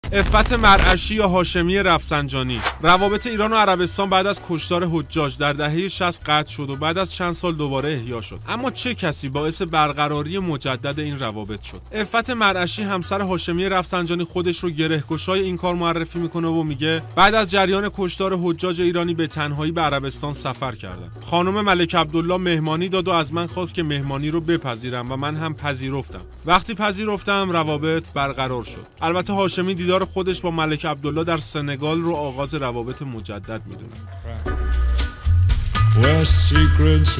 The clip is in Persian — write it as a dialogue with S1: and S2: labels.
S1: عفت مرعشی یا هاشمی رفسنجانی. روابط ایران و عربستان بعد از کشتار حجاج در دهه 60 قطع شد و بعد از چند سال دوباره احیا شد. اما چه کسی باعث برقراری مجدد این روابط شد؟ عفت مرعشی همسر هاشمی رفسنجانی خودش رو گره‌گشای این کار معرفی میکنه و میگه بعد از جریان کشتار حجاج ایرانی به تنهایی به عربستان سفر کردم. خانم ملک عبدالله مهمانی داد و از من خواست که مهمانی رو بپذیرم و من هم پذیرفتم. وقتی پذیرفتم روابط برقرار شد. البته هاشمی دیدار خودش با ملک عبدالله در سنگال رو آغاز روابط مجدد میدونه.